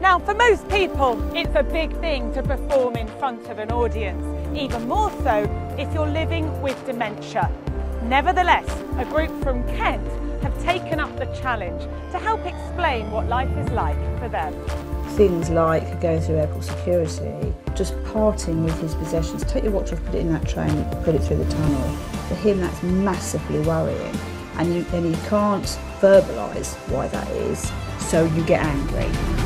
Now, for most people, it's a big thing to perform in front of an audience, even more so if you're living with dementia. Nevertheless, a group from Kent have taken up the challenge to help explain what life is like for them. Things like going through airport security, just parting with his possessions. Take your watch off, put it in that train, put it through the tunnel. For him, that's massively worrying, and you can't verbalise why that is, so you get angry.